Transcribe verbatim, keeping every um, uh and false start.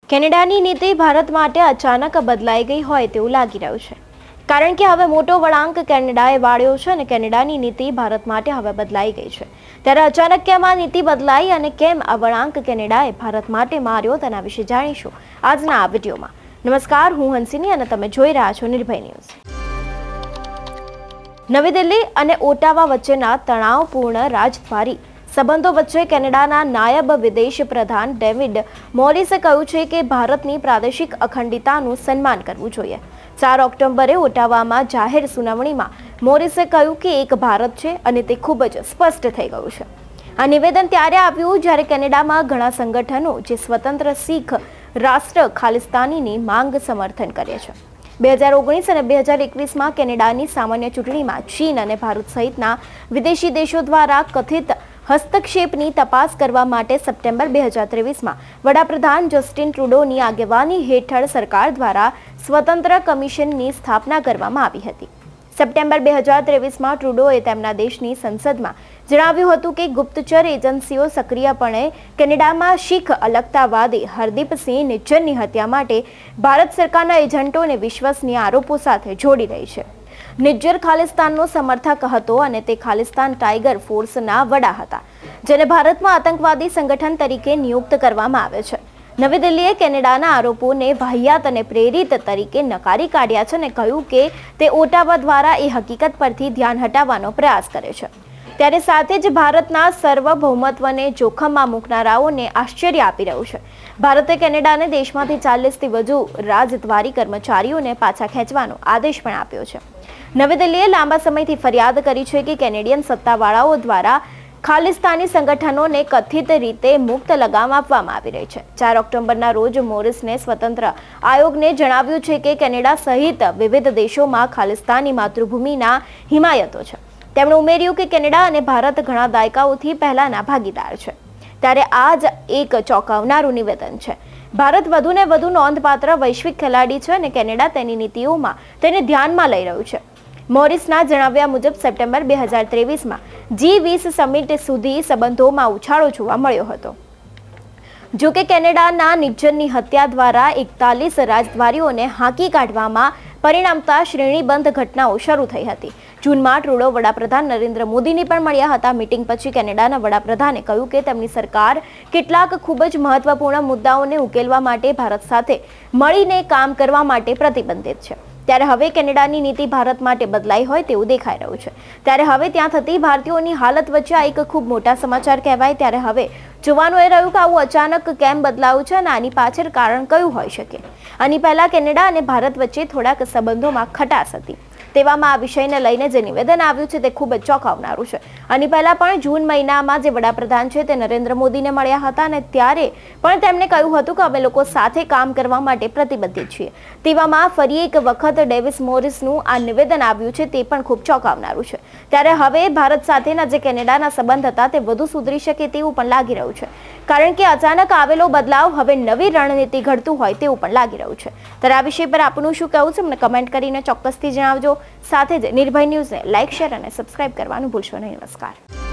કેનેડાની નીતિ ભારત માટે અચાનક બદલાઈ ગઈ હોય તેવું લાગી રહ્યું છે, કારણ કે હવે મોટો વળાંક કેનેડાએ વાળ્યો છે અને કેનેડાની નીતિ ભારત માટે હવે બદલાઈ ગઈ છે. ત્યારે અચાનક કેમ આ નીતિ બદલાઈ અને કેમ આ વળાંક કેનેડાએ ભારત માટે માર્યો તેના વિશે જાણીશું આજના આ વિડીયોમાં. નમસ્કાર, હું હંસિની અને તમે જોઈ રહ્યા છો નિર્ભય ન્યૂઝ. નવી દિલ્હી અને ઓટાવા વચ્ચેના તણાવપૂર્ણ રાજદ્વારી સંબંધો વચ્ચે કેનેડાના નાયબ વિદેશ પ્રધાન ડેવિડ મોરિસે કહ્યું છે કે ભારતની પ્રાદેશિક અખંડિતતાનું સન્માન કરવું જોઈએ. ચાર ઓક્ટોબરે ઓટાવામાં જાહેર સુનાવણીમાં મોરિસે કહ્યું કે એક ભારત છે અને તે ખૂબ જ સ્પષ્ટ થઈ ગયું છે. આ નિવેદન ત્યારે આવ્યું જ્યારે કેનેડામાં ઘણા સંગઠનો જે સ્વતંત્ર શીખ રાષ્ટ્ર ખાલિસ્તાનીની માંગ સમર્થન કરે છે. બે હજાર ઓગણીસ અને બે હજાર એકવીસમાં કેનેડાની સામાન્ય ચૂંટણીમાં ચીન અને ભારત સહિતના વિદેશી દેશો દ્વારા કથિત હસ્તક્ષેપની તપાસ કરવા માટે સપ્ટેમ્બર બે હજાર ત્રેવીસમાં વડાપ્રધાન જસ્ટિન ટ્રુડોની આગેવાની હેઠળ સરકાર દ્વારા સ્વતંત્ર કમિશનની સ્થાપના કરવામાં આવી હતી. સપ્ટેમ્બર બે હજાર ત્રેવીસમાં ટ્રુડોએ તેમના દેશની સંસદમાં જણાવ્યું હતું કે ગુપ્તચર એજન્સીઓ સક્રિયપણે કેનેડામાં શીખ અલગતાવાદી હરદીપસિંહ નિજ્જરની હત્યા માટે ભારત સરકારના એજન્ટોને વિશ્વસનીય આરોપો સાથે જોડી રહી છે. નિજ્જર ખાલિસ્તાનનો સમર્થક હતો અને તે ખાલિસ્તાન ટાઈગર ફોર્સના વડા હતા, જેને ભારતમાં આતંકવાદી સંગઠન તરીકે નિયુક્ત કરવામાં આવે છે. નવી દિલ્હીએ કેનેડાના આરોપોને વાહિયાત અને પ્રેરિત તરીકે નકારી કાઢ્યા છે અને કહ્યું કે તે ઓટાવા દ્વારા એ હકીકત પરથી ધ્યાન હટાવવાનો પ્રયાસ કરે છે. ત્યારે સાથે જ ભારતના સાર્વભૌમત્વને જોખમમાં મૂકનારાઓને આશ્ચર્ય આપી રહ્યું છે. ભારતે કેનેડાને દેશમાંથી ચાલીસથી વધુ રાજદ્વારી કર્મચારીઓને પાછા ખેંચવાનો આદેશ પણ આપ્યો છે. નવી દિલ્હીએ લાંબા સમયથી ફરિયાદ કરી છે કે કેનેડિયન સત્તાવાળાઓ દ્વારા ખાલિસ્તાની સંગઠનોને કથિત રીતે મુક્ત લગામ આપવામાં આવી રહી છે. ચાર ઓક્ટોબરના રોજ મોરિસને સ્વતંત્ર આયોગને જણાવ્યું છે કે કેનેડા સહિત વિવિધ દેશોમાં ખાલિસ્તાની માતૃભૂમિના હિમાયતો છે. તેમણે ઉમેર્યું કે કેનેડા અને ભારત ઘણા દાયકાઓથી પહેલાના ભાગીદાર છે. ત્યારે આ જ એક ચોંકાવનારું નિવેદન છે. ભારત વધુને વધુ નોંધપાત્ર વૈશ્વિક ખેલાડી છે અને કેનેડા તેની નીતિઓમાં તેને ધ્યાનમાં લઈ રહ્યું છે. મોરિસના જણાવ્યા મુજબ સપ્ટેમ્બર બે હજાર ત્રેવીસમાં જી વીસ સમિટ સુધી સંબંધોમાં ઉછાળો જોવા મળ્યો હતો. જો કે કેનેડાના નિજ્જરની હત્યા દ્વારા એકતાલીસ રાજદ્વારીઓને હાંકી કાઢવામાં પરિણામતા શ્રેણીબંધ ઘટનાઓ શરૂ થઈ હતી. જૂનમાં ટ્રુડો વડાપ્રધાન નરેન્દ્ર મોદીને પણ મળ્યા હતા. મીટિંગ પછી કેનેડાના વડાપ્રધાને કહ્યું કે તેમની સરકાર કેટલાક ખૂબ જ મહત્વપૂર્ણ મુદ્દાઓને ઉકેલવા માટે ભારત સાથે મળીને કામ કરવા માટે પ્રતિબદ્ધ છે. ત્યારે હવે કેનેડાની નીતિ ભારત માટે બદલાઈ હોય તેવું દેખાઈ રહ્યું છે. ત્યારે હવે ત્યાં થતી ભારતીયોની હાલત વચ્ચે આ એક ખૂબ મોટા સમાચાર કહેવાય. ત્યારે હવે જોવાનું એ રહ્યું કે આવું અચાનક કેમ બદલાયું છે અને આની પાછળ કારણ કયું હોઈ શકે. આની પહેલા કેનેડા અને ભારત વચ્ચે થોડાક સંબંધોમાં ખટાશ હતી. તેવામાં આ વિષયને લઈને જે નિવેદન આવ્યું છે તે ખૂબ જ ચોંકાવનારું છે. આની પહેલા પણ જૂન મહિનામાં જે વડાપ્રધાન છે તે નરેન્દ્ર મોદીને મળ્યા હતા અને ત્યારે પણ તેમણે કહ્યું હતું કે અમે લોકો સાથે કામ કરવા માટે પ્રતિબદ્ધ છીએ. તેવામાં ફરી એક વખત ડેવિસ મોરિસનું આ નિવેદન આવ્યું છે તે પણ ખૂબ ચોંકાવનારું છે. ત્યારે હવે ભારત સાથેના જે કેનેડાના સંબંધ હતા તે વધુ સુધરી શકે તેવું પણ લાગી રહ્યું છે, કારણ કે અચાનક આવેલો બદલાવ હવે નવી રણનીતિ ઘડતું હોય તેવું પણ લાગી રહ્યું છે. ત્યારે આ વિષય પર આપનું શું કહેવું છે મને કમેન્ટ કરીને ચોક્કસથી જણાવજો. સાથે જ નિર્ભય ન્યૂઝને લાઇક, શેર અને સબસ્ક્રાઇબ કરવાનું ભૂલશો નહીં. નમસ્કાર.